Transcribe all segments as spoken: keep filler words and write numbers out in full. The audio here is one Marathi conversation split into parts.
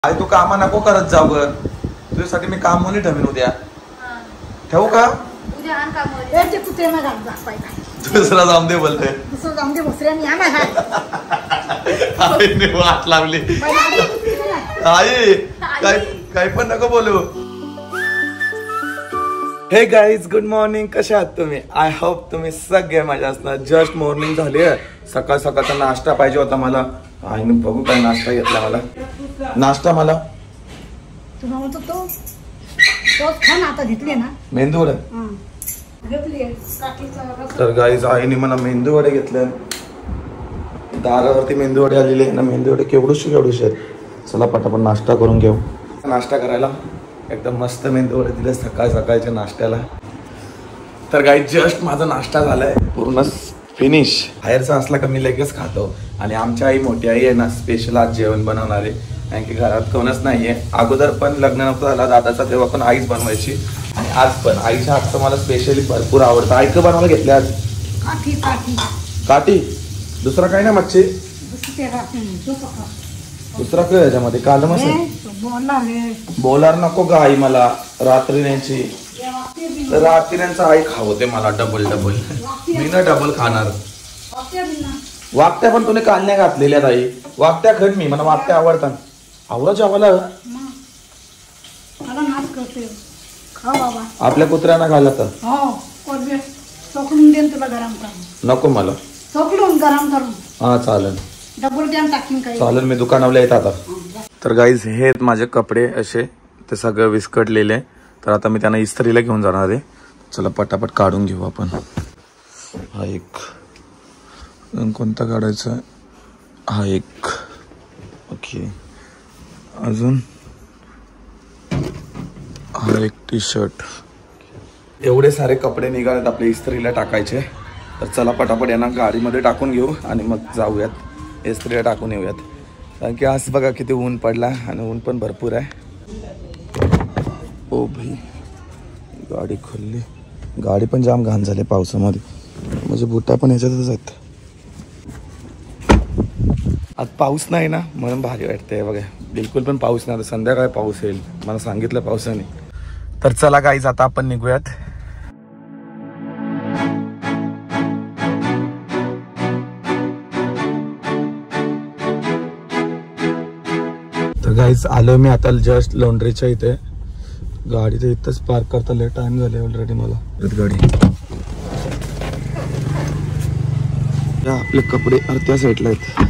आई तू कामा नको करत जाऊ ग, तुझ्यासाठी मी काम म्हणून ठेवीन उद्या. ठेवू का? दुसरा जाऊन दे बोलते. आईने वाट लावली. आई काय काय पण नको बोलू. हे गाईज, गुड मॉर्निंग. कशा आहात तुम्ही? आय होप तुम्ही सगळे मजा असणार. जस्ट मॉर्निंग झाली आहे. सकाळ सकाळचा नाश्ता पाहिजे होता मला. आईने बघू काय नाश्ता घेतला मला. नाश्ता मला तुला म्हणतो तो तोच खा ना, आता घेतली ना मेंदू वडे. तर गाईज आईने मला मेंदू वडे घेतले. दारावरती मेंदू वडे आलेले ना. मेंदू वडे केवढूशे केवढूशे आहेत. चला पटापट नाश्ता करून घेऊ. नाश्ता करायला एकदम मस्त मेंदू वडे दिले सकाळ सकाळच्या नाश्त्याला. तर गाईज जस्ट माझा नाश्ता झालाय पूर्ण फिनिश. बाहेरचा असला का मी लगेच खातो. आणि आमच्या आई मोठी आई आहे ना, स्पेशल आज जेवण बनवणारे. कारण की घरात कोणच नाहीये. अगोदर पण लग्न नव्हतं झाला दादाचा तेव्हा पण आईच बनवायची. आणि आज पण आईच्या हातचं मला स्पेशली भरपूर आवडतं. आई का बनवायला घेतले आज? काठी काठी काठी. दुसरा काय ना मच्छी? दुसरा काय याच्यामध्ये? काल मस्त बोलार नको ग आई मला. रात्री न्यायची रात्री न्यायचं आई खावते मला डबल डबल. मी ना डबल खाणार. वागत्या पण तुम्ही काल नाही घातलेल्या आई. वागत्या खड मी मला वागत्या आवडतात. आवडा जेवायला आपल्या कुत्र्यांना घाला तर नको मला. हा चालेल चालेल. मी दुकानावला येत आता. तर गाईज हे आहेत माझे कपडे असे. ते सगळं विस्कटलेले. तर आता मी त्यांना इस्त्रीला घेऊन जाणार आहे. चला पटापट काढून घेऊ आपण. हा एक कोणता काढायचा? हा एक. ओके. अजून हा एक टी शर्ट. एवढे सारे कपडे निघालेत आपले इस्त्रीला टाकायचे. तर चला पटापट यांना गाडीमध्ये टाकून घेऊ आणि मग जाऊयात इस्त्रीला टाकून येऊयात. कारण की आज बघा किती ऊन पडला आणि ऊन पण भरपूर आहे. ओ भाई गाडी खोलली. गाडी पण जाम घाण झाली पावसामध्ये. म्हणजे बुटा पण ह्याच्यातच आहेत. आज पाऊस नाही ना म्हणून भारी वाटतंय बघा. बिलकुल पण पाऊस नाही. आता संध्याकाळी पाऊस येईल मला सांगितलं पावसाने. तर चला गाईज आता आपण निघूयात. तर गाईज आलो मी आता जस्ट लॉन्ड्रीच्या इथे. गाडी तर इथंच पार्क करता लेट टाइम झाले ऑलरेडी मला. गाडी आपले कपडे अर्ध्या साईडला आहेत.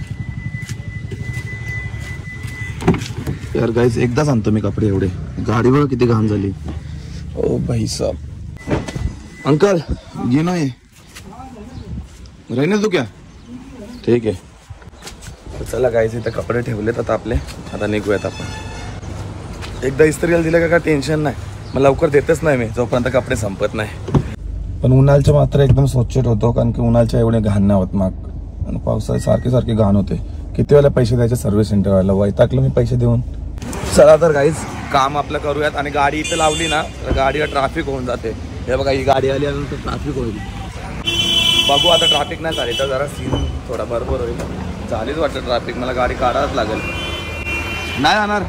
यार गाईज एकदाच आणतो मी कपडे एवढे. गाडी बघा किती घाण झाली. ओ भाई साहब. अंकल ये ना ये रहने दो क्या? ठीक आहे. तर चला गाईज इथे कपडे ठेवलेत आता आपले. आता निघूयात आपण. एकदा इस्त्रीला दिलं का काय टेन्शन नाही. मला लवकर देतच नाही मी जोपर्यंत कपडे संपत नाही. पण उन्हाळ्याच्या मात्र एकदम स्वच्छ ठेवतो. कारण की उन्हाळ्याच्या एवढे घाण नाही होत मग. आणि पावसाळ्यात सारखे सारखे घाण होते. किती वेळेला पैसे द्यायचे सर्व्हिस सेंटरवाला. वैतागलं मी पैसे देऊन. चला तर गाईज काम आपलं करूयात. आणि गाडी इथं लावली ना तर गाडीला ट्रॅफिक होऊन जाते. हे बघा ही गाडी आली तर ट्रॅफिक होईल. बघू आता ट्रॅफिक नाही झाली तर जरा सीन थोडा बरोबर होईल. झालीच वाटतं ट्रॅफिक. मला गाडी काढावंच लागेल. नाही जाणार.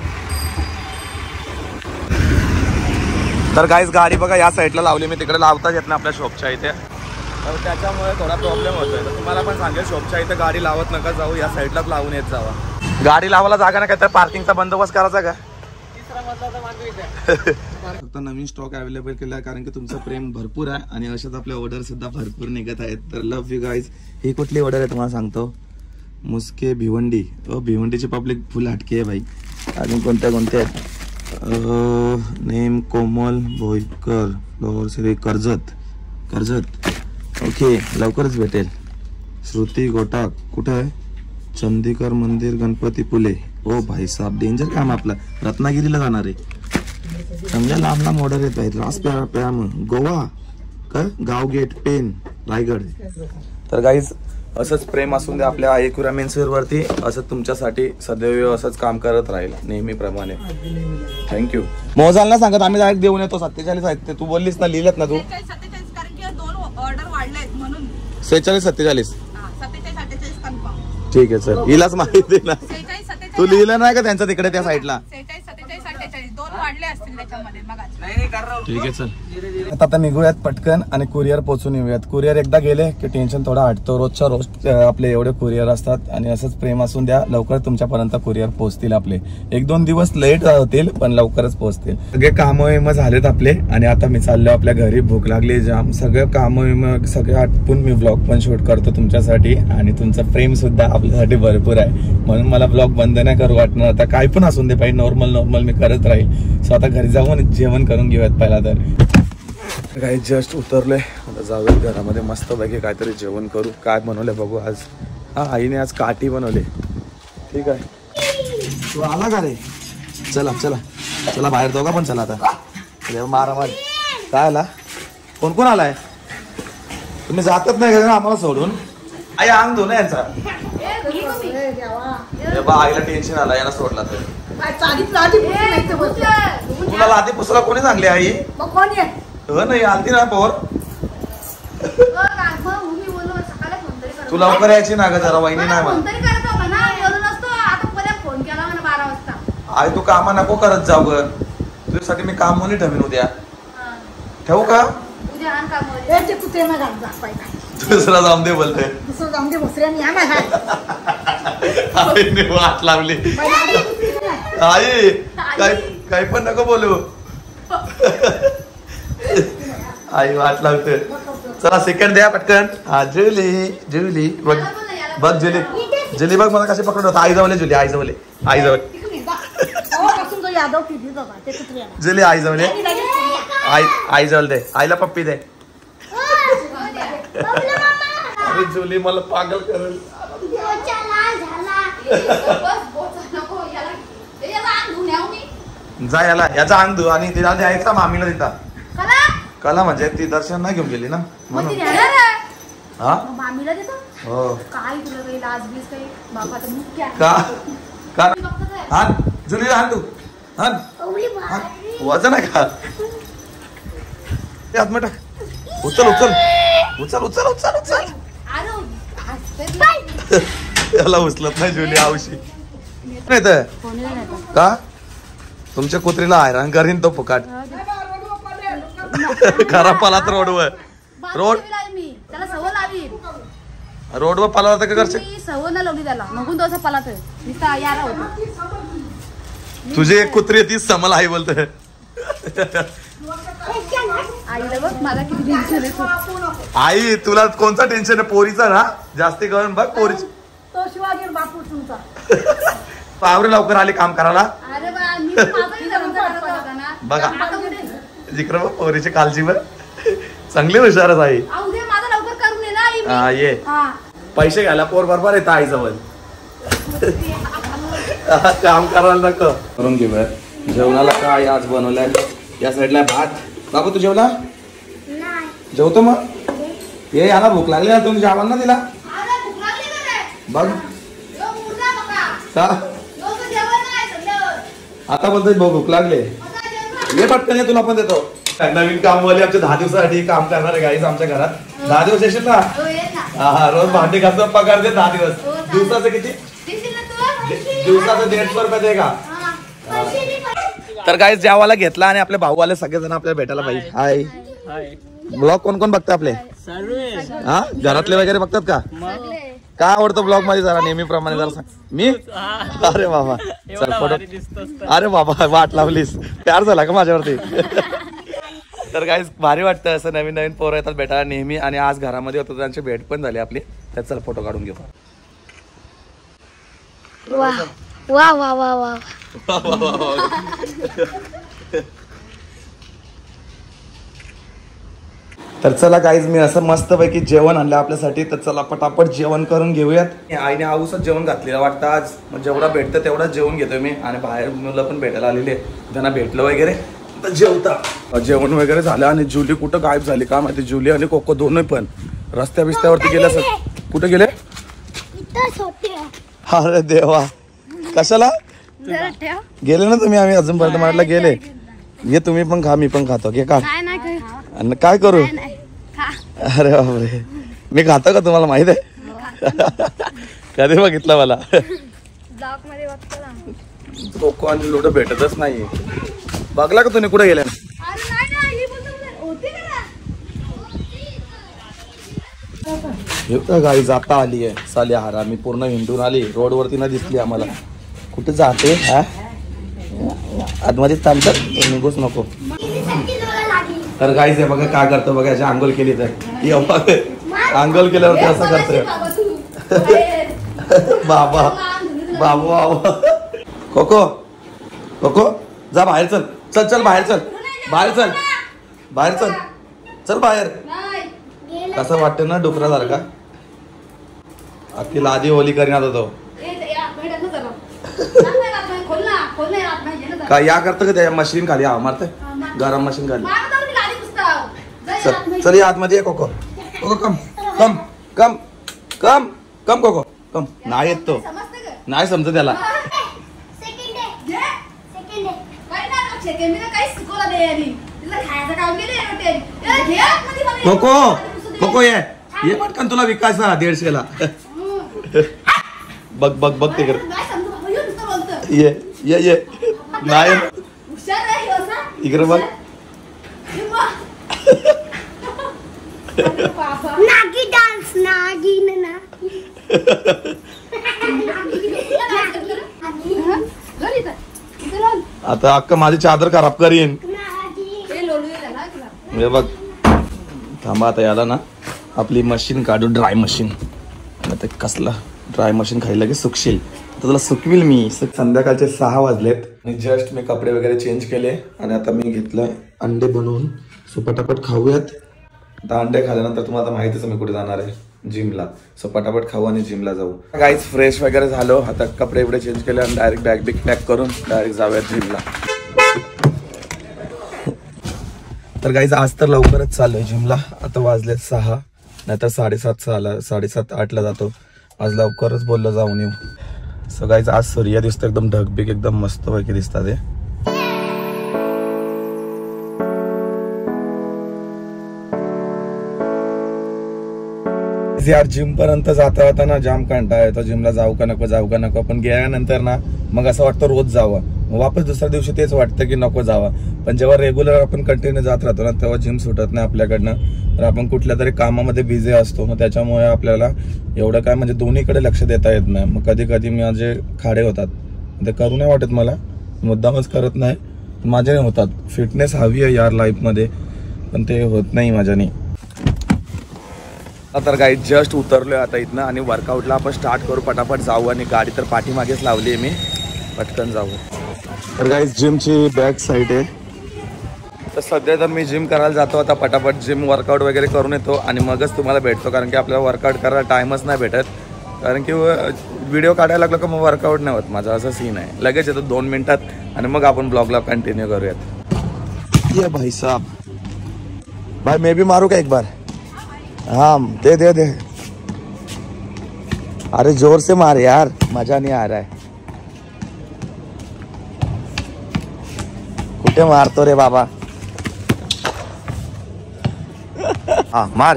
तर गाईज गाडी बघा या साईडला लावली मी. तिकडे लावताच येत ना आपल्या शॉपच्या इथे. तर त्याच्यामुळे थोडा प्रॉब्लेम होतोय. तर तुम्हाला पण सांगेल शॉपच्या इथे गाडी लावत नका जाऊ. या साईडलाच लावून येत जावा. गाडी लावायला जागा ना काय तर पार्किंगचा बंदोबस्त करायचा का? फक्त नवीन स्टॉक अवेलेबल केला आहे. कारण की तुमचं प्रेम भरपूर आहे. आणि अशाच आपल्या ऑर्डर सुद्धा भरपूर निघत आहेत. तर लव यू गाईज. ही कुठली ऑर्डर आहे तुम्हाला सांगतो. मुस्के भिवंडी. ओ भिवंडीची पब्लिक फुल हटके आहे भाई. अजून कोणत्या कोणत्या आहेत? नेम कोमल भोईकर श्री कर्जत कर्जत. ओके लवकरच भेटेल. श्रुती गोटा कुठं आहे? चंदीकर मंदिर गणपती पुले. ओ भाई साहब डेंजर काम आपलं. रत्नागिरीला जाणार आहे. समजा लांब लांब ऑर्डर येत आहेत. रास प्याम गोवा का गाव गेट पेन रायगड. तर गाईज असंच प्रेम असून दे आपल्या आयकुरा मेन्सवेअर वरती. असं तुमच्यासाठी सदैव असंच काम करत राहील नेहमीप्रमाणे. थँक्यू. मोजालना सांगत आम्ही डायरेक्ट देऊन येतो. सत्तेचाळीस आहेत तू बोललीस ना. लिहिलेत ना तू? सेहेचाळीस सत्तेचाळीस. ठीक आहे सर. हिलाच माहिती ना. तू लिहिलं नाही का त्यांचं तिकडे त्या साईडला? सेहेचाळीस सत्तेचाळीस अठ्ठेचाळीस दोन वाढले असतील त्याच्यामध्ये मग. ठीक आहे चल आता आता निघूयात पटकन आणि कुरिअर पोहोचून येऊयात. कुरिअर एकदा गेले की टेन्शन थोडा हटतो. रोजच्या रोज आपले एवढे कुरिअर असतात आणि असंच प्रेम असून द्या. लवकर तुमच्यापर्यंत कुरिअर पोहोचतील. आपले एक दोन दिवस लेट होतील पण लवकरच पोहोचतील. सगळे कामं विम झालेत आपले आणि आता मी चाललो आपल्या घरी. भूक लागली जाम. सगळे कामं विम सगळे आटपून मी ब्लॉग पण शूट करतो तुमच्यासाठी आणि तुमचं प्रेम सुद्धा आपल्यासाठी भरपूर आहे म्हणून मला ब्लॉग बंद नाही करू वाटणार. आता काय पण असून दे पाहिजे नॉर्मल नॉर्मल मी करत राहील. सो आता घरी जाऊन जेवण करून घेऊयात पहिला. तर काही जस्ट उतरलोय आता जाऊयात घरामध्ये मस्त पैकी काहीतरी जेवण करू. काय बनवले बघू आज. हा आईने आज काठी बनवले. ठीक आहे तू आला का रे? चला चला चला बाहेर जाऊ का पण. चला आता मारा मार. काय आला? कोण कोण आलाय? तुम्ही जातच नाही का आम्हाला सोडून? आई अंग धुना यांचा. आईला टेन्शन आला याला सोडला तर. तुला लादी पुसला कोणी सांगली आई? नाही आलती ना पोर. तू लवकर यायची ना ग जरा. वहिनी नाही म्हणा. आई तू कामा नको करत जाऊ ग. तुझ्यासाठी मी काम म्हणून ठेवीन उद्या. ठेवू का? दुसरा जाऊन दे बोलते. वाट लावली आई. काय काय पण नको बोलू. आई वाट लावते. चला सेकंड द्या पटकन. हा जुली जुली बघ बघ जुली जुली बघ मला कशी पकडत होता. आई जवळ जुली आई जवळ आई जवळ जुली आई जवळ आई आई जवळ दे. आईला पप्पी दे. अरे जुली मला पागल करेल. जा याला याचा अंग धु आणि तिला द्यायचा मामीला देता. कला म्हणजे ती दर्शन नाही घेऊन गेली ना म्हणून. हा हो का का हा जुलीला हात तू हा वजन आहे का? हात मटा उचल उचल उचल उचल उचल उचल. याला उचलत नाही जुली आवशी नाही तर का? तुमच्या कुत्रीला हैराण करीन तो फुकाट. खरा पालात रोडवर रोड रोडवर पाला होता का? करशील सवय नाही लावली त्याला मगून तो पालात तुझी एक कुत्री ती समल आई बोलते. आईला बघ मला किती टेन्शन आहे. आई तुला कोणता टेन्शन आहे? पोरीचा ना जास्ती करून बघ. पोरीची तो शिवाजी बापू तुमचा. पावरे लवकर आले काम करायला. अरे बा मी माझंही लग्न करत होता ना. बघा जिकडे बघ पोरीची काळजी बघ. चांगली हुशारच आई. उद्या माझं लवकर करून ये ना आई. हा ये पैसे घ्यायला पोर बरोबर येतं आई जवळ. काम करायला नको. करून घेऊया. जेवणाला काय आज बनवलंय? या साईडला भात. बाबू तू जेवला? जेवतो मग ये. याला भूक लागली ना तुम्ही जेवाल ना तिला बघ का? आता बोलतोय भाऊ भूक लागले. ये पटकन ये तुला पण देतो. नवीन कामवाले आमच्या दहा दिवसासाठी काम करणारे गाईज आमच्या घरात. दहा दिवस येशील ना? हा हा रोज भांडी घासून पगार दे. दहा दिवस दिवसाचं किती? दिवसाचं दीडशे रुपये दे का? तर गाईज जेवायला घेतला आणि आपले भाऊ आले सगळेजण आपल्याला भेटायला पाहिजे. हाय ब्लॉग कोण कोण बघतं आपले? हा घरातले वगैरे बघतात का? काय आवडतं ब्लॉग मध्ये जरा नेहमीप्रमाणे जरा सांग. मी अरे बाबा चल फोटो. अरे बाबा वाट लावलीस. प्यार झाला का माझ्यावरती? तर गाईज भारी वाटतं असं नवीन नवीन पोरं येतात भेटायला नेहमी. आणि आज घरामध्ये होतं त्यांची भेट पण झाली आपली. तर चल फोटो काढून घेऊ. वा वा वा वा वा. तर चला गाईज मी असं मस्तपैकी जेवण आणलं आपल्यासाठी. तर चला पटापट जेवण करून घेऊयात. आईने आऊसच जेवण घातलेलं वाटतं आज. मग जेवढा भेटतं तेवढाच जेवण घेतोय मी. आणि बाहेर मुलं पण भेटायला आलेले त्यांना भेटलं वगैरे. तर जेवता जेवण वगैरे झालं. आणि जुली कुठं गायब झाली का माहिती? जुली आणि कोको दोन्ही पण रस्त्या बिस्त्यावरती गेले असं. कुठे गेले? अरे देवा कशाला गेले ना तुम्ही? आम्ही अजूनपर्यंत म्हटलं गेले. ये तुम्ही पण खा मी पण खातो. घे का? काय करू? अरे बापरे मी खातो का तुम्हाला माहित आहे? कधी बघितलं मला? ब्लॉक मध्ये बघतो ना. कोको आणि लोड भेटतच नाही. बघला का तुम्ही कुठे गेल्या? अरे नाही ना, ही बोलतो होती का ना. हे गाडी जाता आली आहे साली हारा. मी पूर्ण हिंडून आली, रोड वरती ना दिसली आम्हाला. कुठे जाते हा? आतमध्ये थांबतात, निघूच नको. तर गाईज हे बघा काय करतो बघा. याची आंघोळ केली तर आंघोळ केल्यावरती असं करतोय. बाबा बाबा बाबा. कोको कोको जा बाहेर. चल चल चल बाहेर. चल बाहेर. चल बाहेर. चल चल बाहेर. कसं वाटतं ना डुकरासारखा. अख्खी लादी ओली करीन आता तो. काय या करतं का त्या मशीन खाली हा मारतंय गरम मशीन खाली. चल चल या आतमध्ये ये Coco. Coco come come come come come Coco come. नाही येत तो, नाही समजत त्याला. कोको कोको ये ये पटकन तुला विकायचा दीडशेला. बघ बघ बघ ते कर. ये ये ये नाही इकडे बघ. नागी डान्स नागी ना. आता अक्का माझी चादर खराब करीन. हे बघ थांबा आता याला ना आपली मशीन काढू. Dry machine. आता कसला ड्राय मशीन खायला की सुकशील तर तुला सुकविल मी. संध्याकाळचे सहा वाजलेत आणि जस्ट मी कपडे वगैरे चेंज केले आणि आता मी घेतलं अंडे बनवून. सो पटापट खाऊयात. आता अंडे खाल्यानंतर तुम्हाला माहितीच मी कुठे जाणार आहे, जिमला. सो पटापट खाऊ आणि जिमला जाऊ. गाईज फ्रेश वगैरे झालो. आता कपडे वगैरे चेंज केले आणि डायरेक्ट बॅग बिग पॅक करून डायरेक्ट जाऊयात जिमला. तर गाईज आज तर लवकरच चाललोय जिमला. आता वाजले सहा नाहीतर साडेसात सहाला साडेसात आठला जातो. आज लवकरच बोललो जाऊन येऊ. सो गाईज आज सूर्य दिसतो एकदम ढगबिग एकदम मस्त पैकी दिसतात ते. यार जिम पर्यंत जाता जाता ना जाम कंटाळा येतो. जिमला जाऊ का नको जाऊ का नको. पण गेल्यानंतर ना मग असं वाटतं रोज जावं. वापस दुसऱ्या दिवशी तेच वाटतं की नको जावं. पण जेव्हा रेग्युलर आपण कंटिन्यू जात राहतो ना तेव्हा जिम सुटत नाही आपल्याकडनं. तर आपण कुठल्या तरी कामामध्ये बिझी असतो. मग त्याच्यामुळे आपल्याला एवढं काय म्हणजे दोन्हीकडे लक्ष देता येत नाही. मग कधी कधी माझे खाडे होतात. ते करू नाही वाटत मला, मुद्दामच करत नाही. माझे नाही होतात. फिटनेस हवी आहे यार लाईफमध्ये पण ते होत नाही माझ्याने. तर गाई जस्ट उतरलोय आता इथनं आणि वर्कआउटला आपण स्टार्ट करू. पटापट जाऊ आणि गाडी तर पाठीमागेच लावली आहे मी. पटकन जाऊ. तर गाईज जिमची बॅक साईड आहे. तर सध्या तर मी जिम करायला जातो. आता पटापट जिम वर्कआउट वगैरे करून येतो आणि मगच तुम्हाला भेटतो. कारण की आपल्याला वर्कआउट करायला टाईमच नाही भेटत. कारण की व्हिडिओ काढायला लागलो का मग वर्कआउट नाही होत माझा. असं सीन आहे. लगेच येतो दोन मिनिटात आणि मग आपण ब्लॉगला कंटिन्यू करूयात. ये भाई साहब भाई मैं भी मारू का एक बार. हाँ दे दे दे. अरे जोर से मार यार, मजा नहीं आ रहा है. कुठे मारतो रे बाबा. हाँ मार.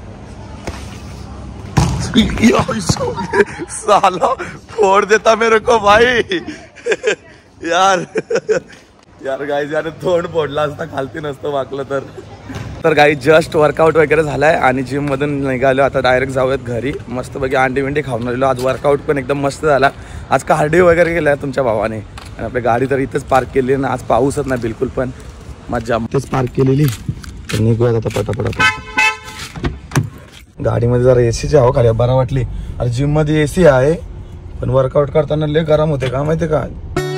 साला फोड़ देता मेरे को भाई. यार यार गाईज यार तोंड फोडला असता खालती नसतं वाकलं तर. तर गाई जस्ट वर्कआउट वगैरे झालाय आणि जिम मधून निघालो. आता डायरेक्ट जाऊयात घरी. मस्त पैकी अंडी विंडी खाऊन आलेलो. आज वर्कआउट पण एकदम मस्त झाला. आज कार्डिओ वगैरे केलाय तुमच्या भावाने. आणि आपली गाडी तर इथेच पार्क केली आहे ना. आज पाऊसच नाही बिलकुल पण मजा. इथेच पार्क केलेली. तर निघूयात आता पटापट. आपण गाडीमध्ये जरा एसीची हवा खाली बरा वाटली. अरे जिम मध्ये एसी आहे पण वर्कआउट करताना लय गरम होते का माहिती का.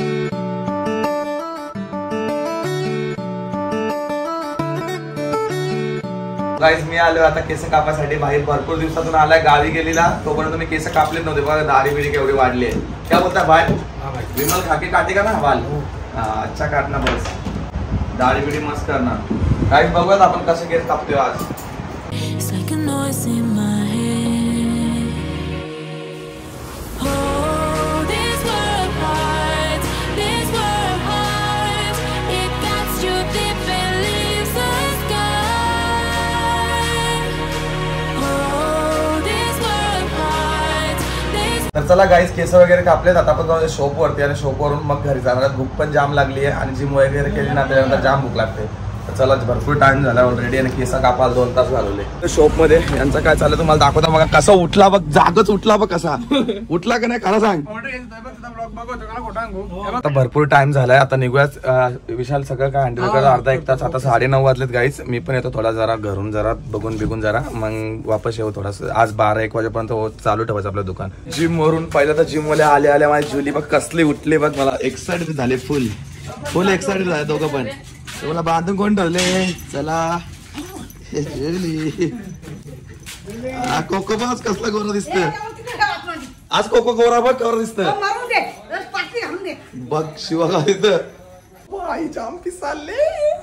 गाईज मी आलो आता केस कापासाठी बाहेर. भरपूर दिवसातून आलाय. गावी गेलेला तोपर्यंत मी केस कापलेच नव्हते. बघा दाढी बिडी केवढी वाढली आहे. क्या बोलता भाई विमल खाके काटे का ना बाल. अच्छा काटना बस. दाढी बिडी मस्त करणार. गाईज बघूयात आपण कसे केस कापतोय आज. तर चला गाईस, केस वगैरे कापलेत, आता आपण जाऊ शॉप वरती आणि शॉप वरून मग घरी जाणार. भूक पण जाम लागली आहे आणि जिम वगैरे केली ना त्याच्यानंतर जाम भूक लागते. चला, भरपूर टाइम झाला ऑलरेडी आणि केस कापायला दोन तास घालवले. शॉप मध्ये यांचं काय चाललं तुम्हाला दाखवता बघा. कसा उठला बघ, जागच उठला बघ, कसा उठला का नाही खरं सांग. आता भरपूर टाइम झालाय, आता निघूयाच. विशाल सगळं काय हँडल करा, अर्धा एक तास. आता साडे नऊ वाजलेत गाईस. मी पण येतो थोडा जरा घरून जरा बघून बिगून जरा, मग वापस येऊ थोडासा. आज बारा एक वाजेपर्यंत चालू ठेवायचं आपलं दुकान. जिम वरून पहिल्या तर जिम वाले आले आले माझी जुली बघ कसली उठली बघ. मला एक्साइटेड झाले, फुल फुल एक्साइटेड झाले दोघं पण. मला बांधून कोण ठेवले. चला कोको बस कसला गोरा दिसत आज. कोको गोरा बघ गोरा दिसत बघ. शिवा का तिथं जाम पिसाले.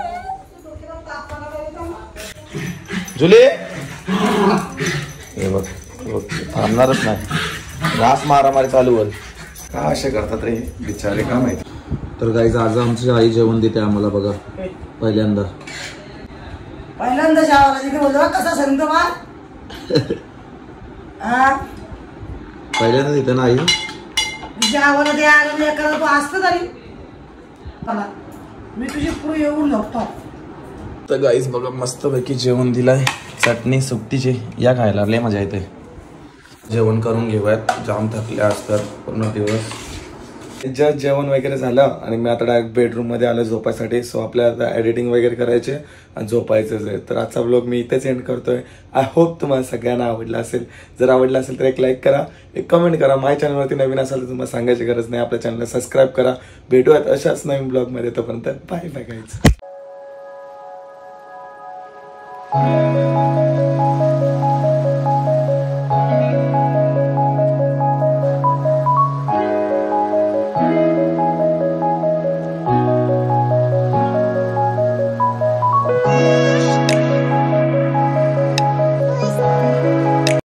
जुले हे बघ थांबणारच नाही, घास मारामारी चालू होईल. का असे करतात रे बिचारे, का माहिती. तर गाईज आज आमची आई जेवण देते आम्हाला बघा पहिल्यांदा. पहिल्यांदा जेवायला तिथे बोलतो कसा सांगतो बा. पहिल्यांदा देते ना आई जेवायला ते आलं करत तू असतं तरी मला मी तुझी पुढे येऊन झोपतो. तर गाईज बघा मस्त पैकी जेवण दिलंय, चटणी सुकटीची. या खायला लय मजा येते. जेवण करून घेऊयात, जाम थकले असतात पूर्ण दिवस. जस्ट जेवण वगैरे झालं आणि मी आता डायरेक्ट बेडरूम मध्ये आलो झोपायसाठी. सो आपल्याला आता एडिटिंग वगैरे करायचे आणि झोपायचंच आहे. तर आजचा व्लॉग मी इथेच एंड करतोय. आय होप तुम्हाला सगळ्यांना आवडला असेल. जर आवडला असेल तर एक लाईक करा, एक कमेंट करा. माझ्या चॅनलवरती नवीन असाल तर तुम्हाला सांगायची गरज नाही, आपल्या चॅनलला सबस्क्राईब करा. भेटूयात अशाच नवीन ब्लॉग मध्ये. तोपर्यंत बाय बाय गाईज.